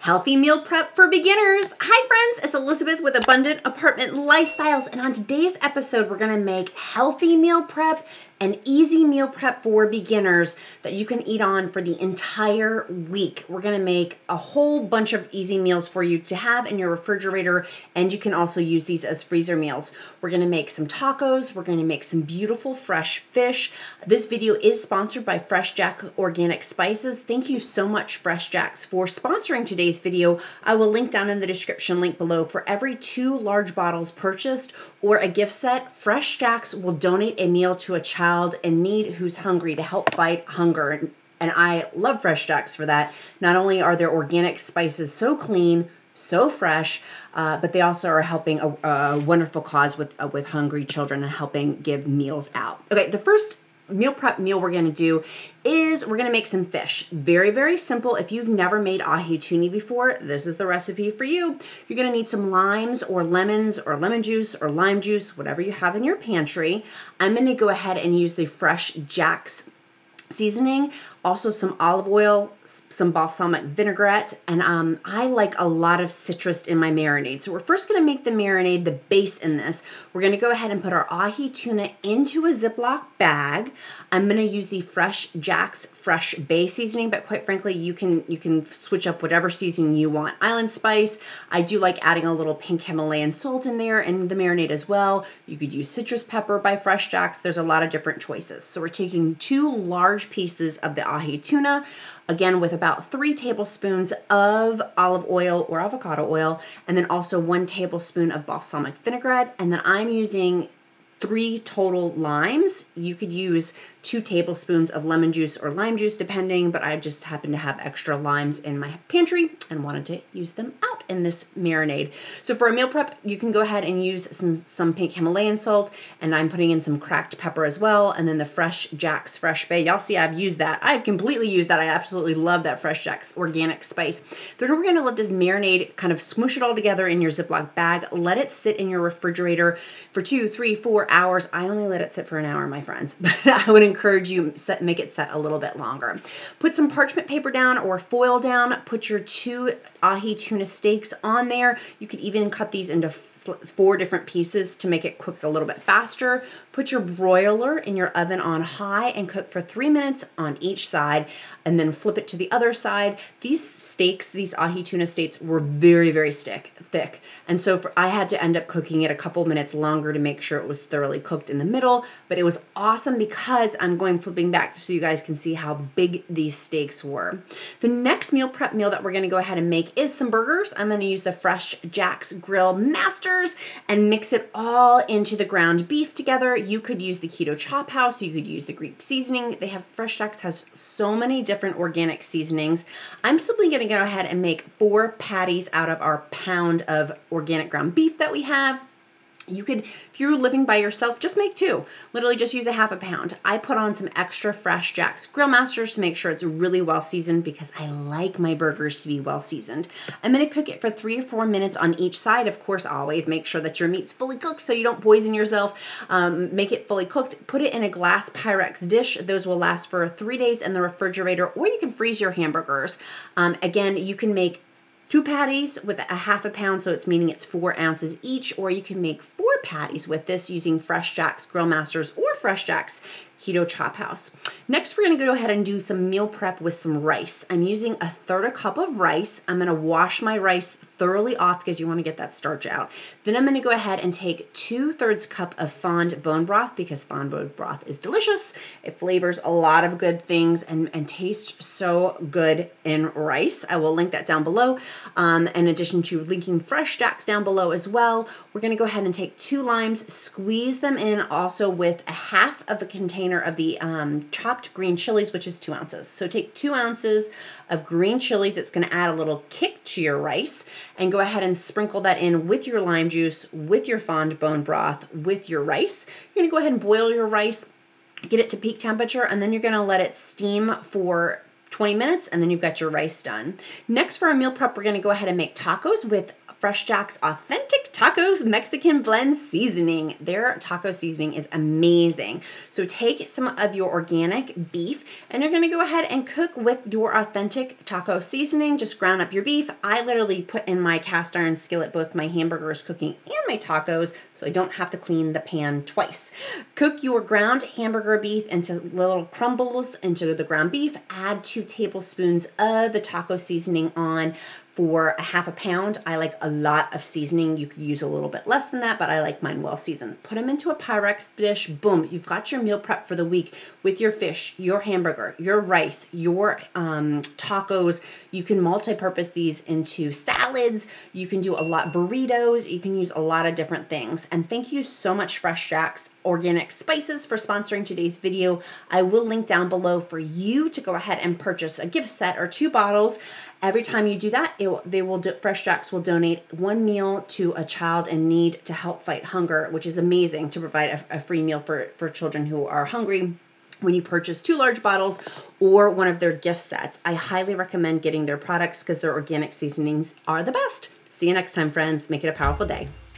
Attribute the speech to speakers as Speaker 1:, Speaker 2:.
Speaker 1: Healthy meal prep for beginners. Hi friends, it's Elizabeth with Abundant Apartment Lifestyles, and on today's episode we're going to make healthy meal prep and easy meal prep for beginners that you can eat on for the entire week. We're going to make a whole bunch of easy meals for you to have in your refrigerator, and you can also use these as freezer meals. We're going to make some tacos. We're going to make some beautiful fresh fish. This video is sponsored by Fresh Jack Organic Spices. Thank you so much, Fresh Jacks, for sponsoring today's video. I will link down in the description link below. For every 2 large bottles purchased or a gift set, Fresh Jacks will donate a meal to a child in need who's hungry to help fight hunger. And I love Fresh Jacks for that. Not only are their organic spices so clean, so fresh, but they also are helping a wonderful cause with hungry children and helping give meals out. Okay, the first meal prep meal we're going to do is we're going to make some fish. Very, very simple. If you've never made ahi tuna before, this is the recipe for you. You're going to need some limes or lemons or lemon juice or lime juice, whatever you have in your pantry. I'm going to go ahead and use the Fresh Jack's seasoning, also some olive oil, some balsamic vinaigrette, and I like a lot of citrus in my marinade. So we're first going to make the marinade, the base in this. We're going to go ahead and put our ahi tuna into a Ziploc bag. I'm going to use the Fresh Jack's Fresh Bay seasoning, but quite frankly, you can switch up whatever seasoning you want. Island spice. I do like adding a little pink Himalayan salt in there in the marinade as well. You could use citrus pepper by Fresh Jack's. There's a lot of different choices. So we're taking 2 large pieces of the ahi tuna, again with about 3 tablespoons of olive oil or avocado oil, and then also 1 tablespoon of balsamic vinaigrette, and then I'm using 3 total limes. You could use 2 tablespoons of lemon juice or lime juice depending, but I just happen to have extra limes in my pantry and wanted to use them out in this marinade. So for a meal prep, you can go ahead and use some pink Himalayan salt, and I'm putting in some cracked pepper as well, and then the Fresh Jack's Fresh Bay. Y'all see I've used that. I've completely used that. I absolutely love that Fresh Jack's organic spice. Then we're going to let this marinade kind of smoosh it all together in your Ziploc bag. Let it sit in your refrigerator for 2, 3, 4 hours. I only let it sit for an hour, my friends, but I would encourage you make it set a little bit longer. Put some parchment paper down or foil down. Put your 2 ahi tuna steaks on there. You could even cut these into 4 different pieces to make it cook a little bit faster. Put your broiler in your oven on high and cook for 3 minutes on each side, and then flip it to the other side. These steaks, these ahi tuna steaks, were very, very thick. And so I had to end up cooking it a couple minutes longer to make sure it was thoroughly cooked in the middle, but it was awesome because I'm going flipping back so you guys can see how big these steaks were. The next meal prep meal that we're going to go ahead and make is some burgers. I'm going to use the Fresh Jack's Grill Masters and mix it all into the ground beef together. You could use the Keto Chop House. You could use the Greek seasoning. They have Fresh Jack's has so many different organic seasonings. I'm simply going to go ahead and make 4 patties out of our pound of organic ground beef that we have. You could, if you're living by yourself, just make 2. Literally just use a half a pound. I put on some extra Fresh Jack's Grill Masters to make sure it's really well seasoned because I like my burgers to be well seasoned. I'm going to cook it for 3 or 4 minutes on each side. Of course, always make sure that your meat's fully cooked so you don't poison yourself. Make it fully cooked. Put it in a glass Pyrex dish. Those will last for 3 days in the refrigerator, or you can freeze your hamburgers. Again, you can make 2 patties with a half a pound, so it's meaning it's 4 ounces each, or you can make 4 patties with this using Fresh Jack's Grill Masters or Fresh Jack's Keto Chop House. Next, we're going to go ahead and do some meal prep with some rice. I'm using 1/3 cup of rice. I'm going to wash my rice thoroughly off because you want to get that starch out. Then I'm going to go ahead and take 2/3 cup of fond bone broth because fond bone broth is delicious. It flavors a lot of good things and tastes so good in rice. I will link that down below. In addition to linking Fresh Jack's down below as well, we're going to go ahead and take 2 limes, squeeze them in also with a half of a container of the chopped green chilies, which is 2 ounces. So take 2 ounces of green chilies. It's going to add a little kick to your rice, and go ahead and sprinkle that in with your lime juice, with your fond bone broth, with your rice. You're going to go ahead and boil your rice, get it to peak temperature, and then you're going to let it steam for 20 minutes, and then you've got your rice done. Next, for our meal prep, we're going to go ahead and make tacos with Fresh Jack's Authentic Tacos Mexican Blend Seasoning. Their taco seasoning is amazing. So take some of your organic beef and you're going to go ahead and cook with your authentic taco seasoning. Just ground up your beef. I literally put in my cast iron skillet both my hamburgers cooking and my tacos, so I don't have to clean the pan twice. Cook your ground hamburger beef into little crumbles into the ground beef. Add 2 tablespoons of the taco seasoning on for a half a pound. I like a lot of seasoning. You could use a little bit less than that, but I like mine well seasoned. Put them into a Pyrex dish. Boom, you've got your meal prep for the week with your fish, your hamburger, your rice, your tacos. You can multi-purpose these into salads. You can do a lot burritos. You can use a lot of different things. And thank you so much, Fresh Jack's Organic Spices, for sponsoring today's video. I will link down below for you to go ahead and purchase a gift set or 2 bottles. Every time you do that, Fresh Jack's will donate 1 meal to a child in need to help fight hunger, which is amazing to provide a free meal for children who are hungry when you purchase 2 large bottles or one of their gift sets. I highly recommend getting their products because their organic seasonings are the best. See you next time, friends. Make it a powerful day.